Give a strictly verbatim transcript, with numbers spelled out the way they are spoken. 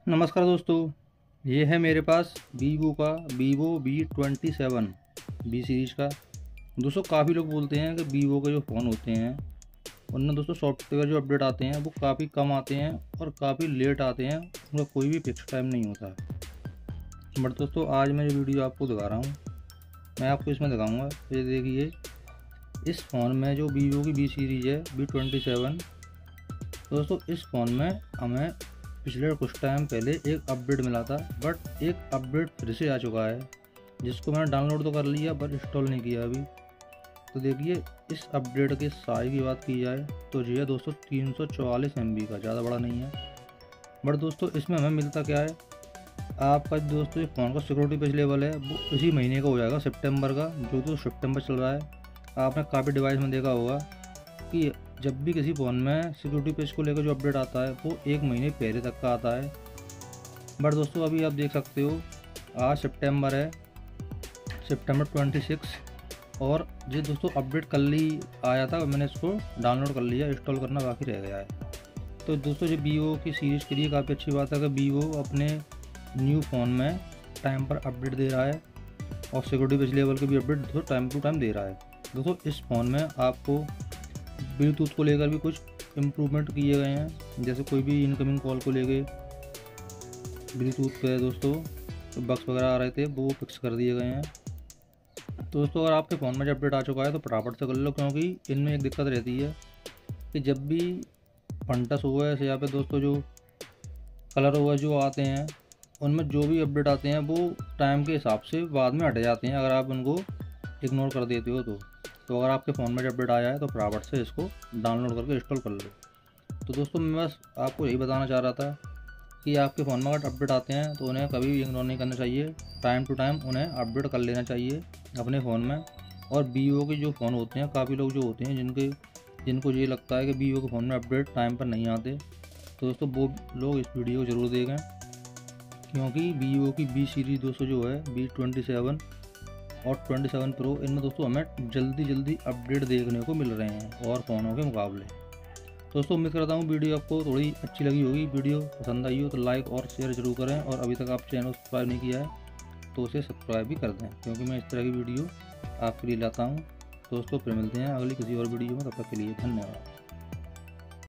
नमस्कार दोस्तों, ये है मेरे पास वीवो का Vivo V twenty seven B series का। दोस्तों काफ़ी लोग बोलते हैं कि वीवो के जो फ़ोन होते हैं उनमें दोस्तों सॉफ्टवेयर जो अपडेट आते हैं वो काफ़ी कम आते हैं और काफ़ी लेट आते हैं, उनका कोई भी फिक्स टाइम नहीं होता है। बट दोस्तों आज मैं जो वीडियो आपको दिखा रहा हूँ, मैं आपको इसमें दिखाऊँगा। ये देखिए, इस फ़ोन में जो वीवो की बी सीरीज है वी ट्वेंटी सेवन, दोस्तों इस फ़ोन में हमें पिछले कुछ टाइम पहले एक अपडेट मिला था, बट एक अपडेट फिर से आ चुका है जिसको मैंने डाउनलोड तो कर लिया बट इंस्टॉल नहीं किया अभी। तो देखिए, इस अपडेट के साइज की बात की जाए तो ये है दोस्तों तीन सौ चौवालीस एम बी का, ज़्यादा बड़ा नहीं है। बट दोस्तों इसमें हमें मिलता क्या है, आपका दोस्तों ये फ़ोन का सिक्योरिटी पेज लेवल है वो इसी महीने का हो जाएगा, सितंबर का, जो तो सितंबर चल रहा है। आपने काफ़ी डिवाइस में देखा होगा कि जब भी किसी फ़ोन में सिक्योरिटी पेज को लेकर जो अपडेट आता है वो एक महीने पहले तक का आता है। बट दोस्तों अभी आप देख सकते हो, आज सितंबर है, सितंबर छब्बीस, और ये दोस्तों अपडेट कल ही आया था। मैंने इसको डाउनलोड कर लिया, इंस्टॉल करना बाकी रह गया है। तो दोस्तों ये वीवो की सीरीज़ के लिए काफ़ी अच्छी बात है कि वीवो अपने न्यू फ़ोन में टाइम पर अपडेट दे रहा है और सिक्योरिटी पेज लेवल के भी अपडेट दोस्तों टाइम टू टाइम दे रहा है। दोस्तों इस फ़ोन में आपको ब्लूटूथ को लेकर भी कुछ इम्प्रूवमेंट किए गए हैं, जैसे कोई भी इनकमिंग कॉल को लेके ब्लूटूथ पे दोस्तों तो बक्स वगैरह आ रहे थे वो फिक्स कर दिए गए हैं। तो दोस्तों अगर आपके फ़ोन में जब अपडेट आ चुका है तो फटाफट से कर लो, क्योंकि इनमें एक दिक्कत रहती है कि जब भी फंटस हुआ है या पे दोस्तों जो कलर हुआ जो आते हैं उनमें जो भी अपडेट आते हैं वो टाइम के हिसाब से बाद में हट जाते हैं, अगर आप उनको इग्नोर कर देते हो तो तो अगर आपके फ़ोन में जब अपडेट आया है तो फटाफट से इसको डाउनलोड करके इंस्टॉल कर लो। तो दोस्तों मैं बस आपको यही बताना चाह रहा था कि आपके फ़ोन में अगर अपडेट आते हैं तो उन्हें कभी भी इग्नोर नहीं करना चाहिए, टाइम टू टाइम उन्हें अपडेट कर लेना चाहिए अपने फ़ोन में। और वीवो के जो फ़ोन होते हैं, काफ़ी लोग जो होते हैं जिनके जिनको ये लगता है कि वीवो के फ़ोन में अपडेट टाइम पर नहीं आते, तो दोस्तों वो लोग इस वीडियो को ज़रूर देखें, क्योंकि वीवो की बी सीरीज़ दोस्तों जो है वी ट्वेंटी सेवन और ट्वेंटी सेवन प्रो, इनमें दोस्तों हमें जल्दी जल्दी अपडेट देखने को मिल रहे हैं और फ़ोनों के मुकाबले। दोस्तों उम्मीद करता हूँ वीडियो आपको थोड़ी अच्छी लगी होगी। वीडियो पसंद आई हो तो लाइक और शेयर जरूर करें, और अभी तक आप चैनल सब्सक्राइब नहीं किया है तो उसे सब्सक्राइब भी कर दें, क्योंकि मैं इस तरह की वीडियो आपके लिए लाता हूँ। दोस्तों फिर मिलते हैं अगली किसी और वीडियो में, तब तक के लिए धन्यवाद।